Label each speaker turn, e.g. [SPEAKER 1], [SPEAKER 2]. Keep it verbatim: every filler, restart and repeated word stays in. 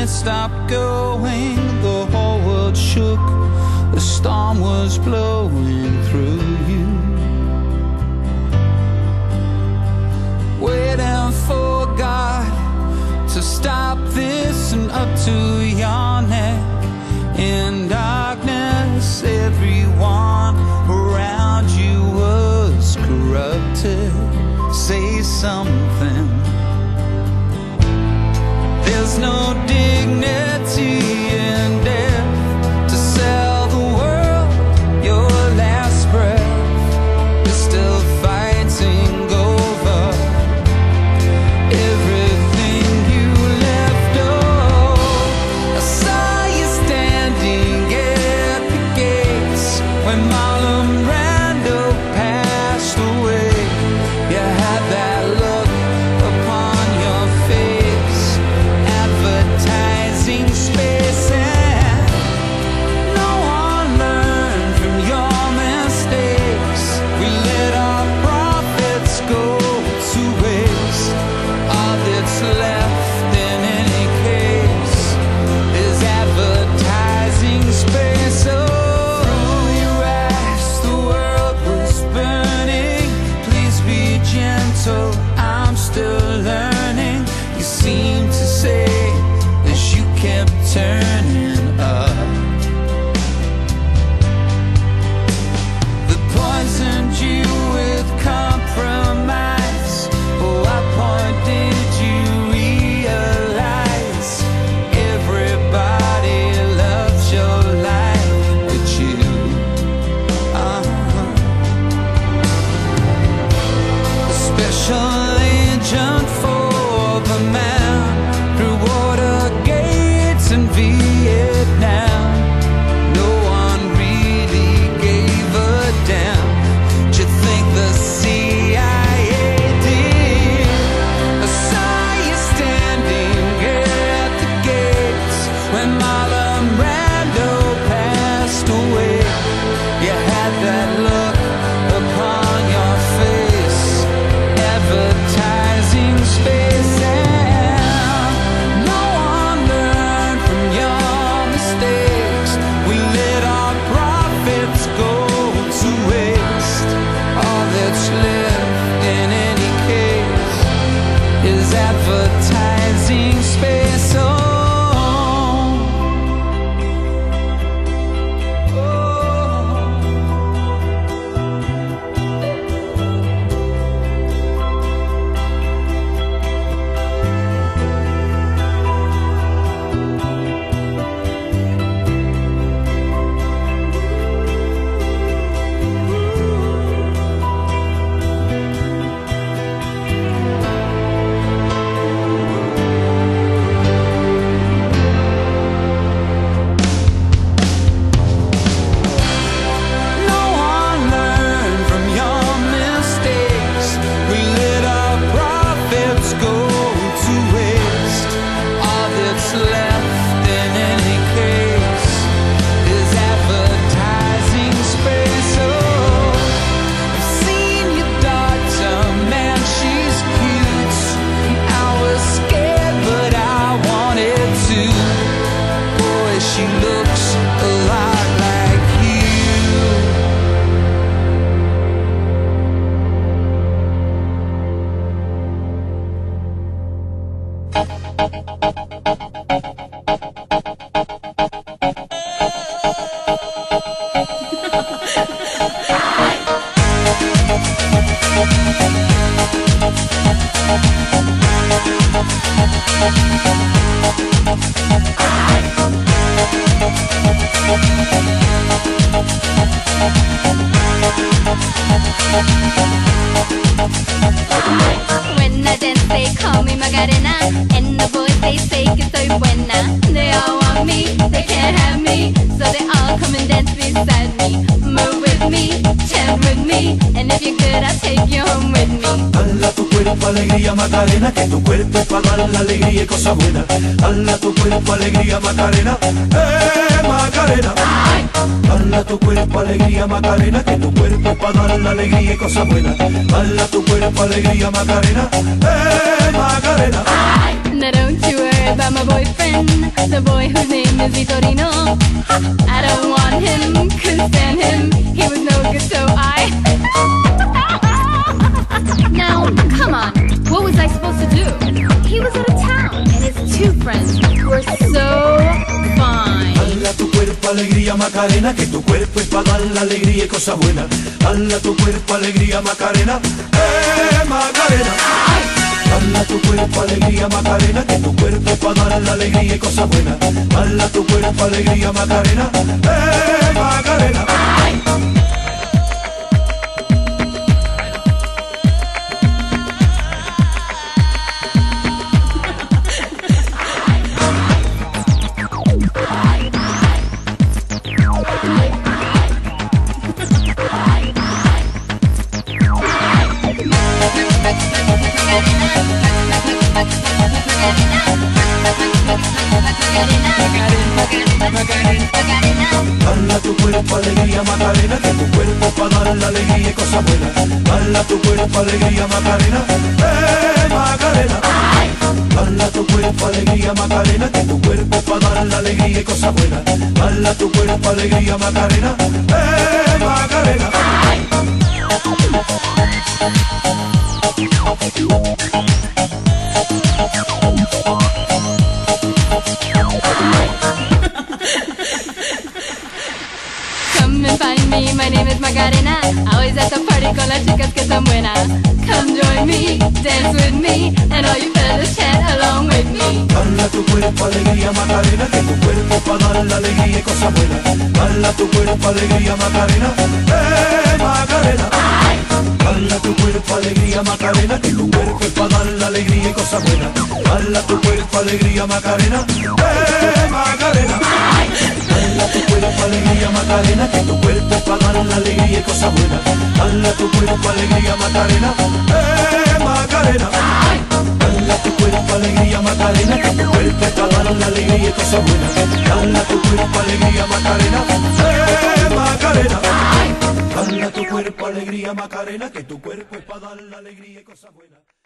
[SPEAKER 1] it stopped going, the whole world shook. The storm was blowing through you, waiting for God to stop this and up to your neck. In darkness, everyone around you was corrupted. Say something. There's no dignity in death to sell the world your last breath. You're still fighting over everything you left. Oh, I saw you standing at the gates when Marlon Brando passed away. You had that look upon your face, advertising space, and no one learned from your mistakes. We let our profits go to waste. All that's left in any case is advertising space. Oh, through your eyes the world was burning. Please be gentle, I'm still learning. You seem to say as you kept turning up, they poisoned you with compromise. Oh, what point did you realize everybody loves your life but you? Uh-huh. A special agent for the man through water gates in Vietnam. No one really gave a damn. Did you think the C I A did? I saw you standing at the gates when Marlon Brando passed away. You had that look upon your face, advertising space, and no one learned from your mistakes. We let our profits go to waste. All that's left in any case is advertising space. Oh, no one learned from your mistakes. We let our profits go to waste. All that's left in any case is advertising space. Oh, I've seen your daughter, man, she's cute. I was scared, but I wanted to. Boy, she looks a lot like you.
[SPEAKER 2] When I dance, they call me Macarena, and the boys they say que soy buena. They all want me, they can't have me, so they all come and dance beside me. Move with me, chant with me, and if you're good, I'll take you home with me.
[SPEAKER 3] Hala tu cuerpo alegría Macarena, que tu cuerpo es para dar la alegría y cosas buenas. Hala tu cuerpo alegría Macarena, eh Macarena. Hala tu cuerpo alegría Macarena, que tu cuerpo es para dar la alegría y cosas buenas. Hala tu cuerpo alegría Macarena, eh Macarena.
[SPEAKER 2] Now don't you worry. worry about my boyfriend, the boy whose name is Vitorino. I don't want him, couldn't stand him, he was no good, so I Now, come on, what was I supposed to do? He was out of town, and his two friends were so fine.
[SPEAKER 3] Dale a tu cuerpo alegría Macarena, que tu cuerpo es para dar la alegría y cosas buenas. Dale a tu cuerpo alegría Macarena, eh Macarena. Dale a tu cuerpo alegría Macarena, que tu cuerpo es para dar la alegría y cosas buenas. Dale a tu cuerpo alegría Macarena, eh Macarena. Dale a tu cuerpo alegría Macarena, que tu cuerpo es para dar la alegría y cosas buenas. Dale a tu cuerpo alegría Macarena, eh Macarena. Dale a tu cuerpo alegría Macarena, que tu cuerpo es para dar la alegría y cosas buenas. Dale a tu cuerpo alegría Macarena, eh Macarena.
[SPEAKER 2] Come and find me, my name is Macarena. Always at the party con las chicas que son buenas. Come join me, dance with me, and all you fellas chat along with me.
[SPEAKER 3] Dale a tu cuerpo alegría Macarena, que tu cuerpo es para dar la alegría y cosas buenas. Dale a tu cuerpo alegría Macarena, eh Macarena. Dale a tu cuerpo alegría Macarena, que tu cuerpo es para dar la alegría y cosas buenas. Dale a tu cuerpo alegría Macarena, eh Macarena. Dale a tu cuerpo alegría Macarena, que tu cuerpo es para dar la alegría y cosas buenas. Dale a tu cuerpo alegría Macarena, eh Macarena. Dale a tu cuerpo alegría Macarena, que tu cuerpo es para dar la alegría y cosas buenas. Dale a tu cuerpo alegría Macarena, eh Macarena. Dale a tu cuerpo alegría Macarena, que tu cuerpo es para dar la alegría y cosas buenas.